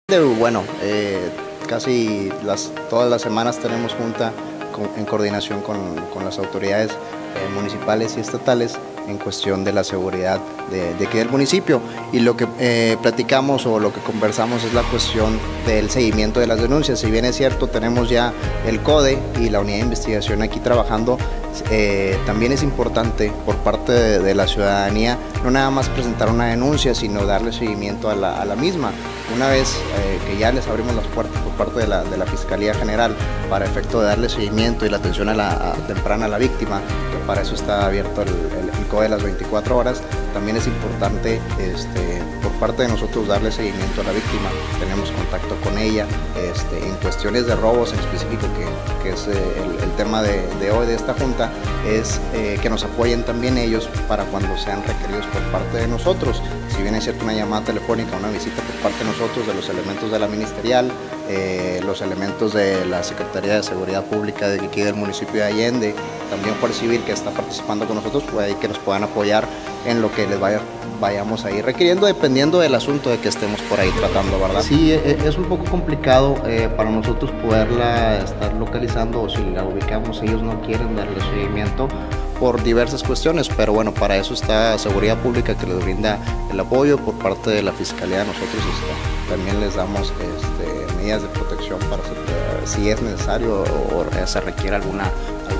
Bueno, casi todas las semanas tenemos junta en coordinación con las autoridades municipales y estatales en cuestión de la seguridad de aquí del municipio, y lo que platicamos o lo que conversamos es la cuestión del seguimiento de las denuncias. Si bien es cierto, tenemos ya el CODE y la unidad de investigación aquí trabajando, también es importante por parte de la ciudadanía no nada más presentar una denuncia, sino darle seguimiento a la misma. Una vez que ya les abrimos las puertas por parte de la Fiscalía General para efecto de darle seguimiento y la atención temprana a la víctima, que para eso está abierto el CODE de las 24 horas, también es importante por parte de nosotros darle seguimiento a la víctima. Tenemos contacto con ella en cuestiones de robos en específico, que es el tema de hoy de esta junta, es que nos apoyen también ellos para cuando sean requeridos por parte de nosotros. Si bien es cierto, una llamada telefónica, una visita por parte de nosotros, de los elementos de la ministerial, los elementos de la Secretaría de Seguridad Pública de aquí del municipio de Allende, también Fuerza Civil que está participando con nosotros, puede que nos puedan apoyar en lo que les vayamos a ir requiriendo, dependiendo del asunto de que estemos por ahí tratando, ¿verdad? Sí, es un poco complicado para nosotros poderla estar localizando, o si la ubicamos ellos no quieren darle seguimiento por diversas cuestiones, pero bueno, para eso está Seguridad Pública, que les brinda el apoyo. Por parte de la Fiscalía nosotros también les damos medidas de protección para si es necesario o se requiere alguna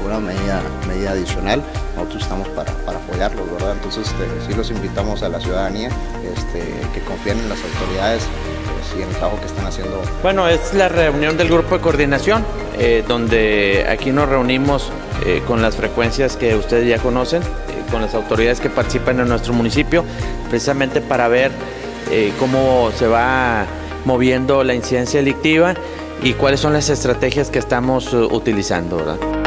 medida adicional. Nosotros estamos para apoyarlos, ¿verdad? Entonces sí los invitamos a la ciudadanía que confíen en las autoridades y en el trabajo que están haciendo. Bueno, es la reunión del grupo de coordinación, donde aquí nos reunimos con las frecuencias que ustedes ya conocen, con las autoridades que participan en nuestro municipio, precisamente para ver cómo se va moviendo la incidencia delictiva y cuáles son las estrategias que estamos utilizando, ¿verdad?